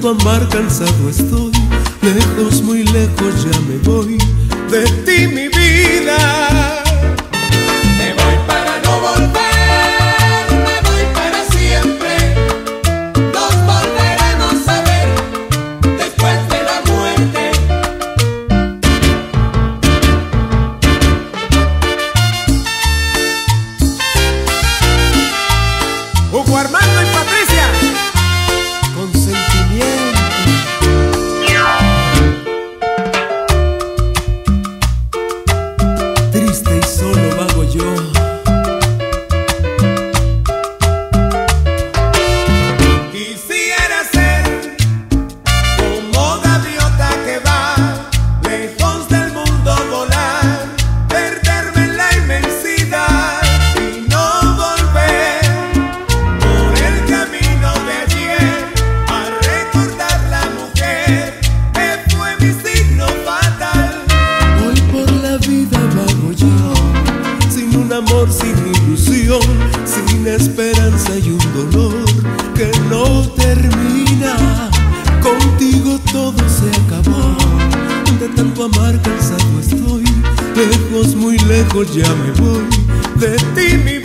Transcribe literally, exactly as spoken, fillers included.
tanto amar cansado estoy, lejos, muy lejos ya me voy de ti, mi vida. Me voy para no volver, me voy para siempre. Nos volveremos a ver después de la muerte. Hugo Armando y Patricia, con sentimiento. Triste y solo vago yo. Quisiera ser como gaviota que va lejos del mundo volar, perderme en la inmensidad y no volver por el camino de ayer a recordar la mujer que fue mi signo fatal. Hoy por la vida vago yo, sin un amor, sin ilusión, sin esperanza y un dolor que no termina. Contigo todo se acabó, de tanto amar cansado estoy, lejos, muy lejos ya me voy de ti, mi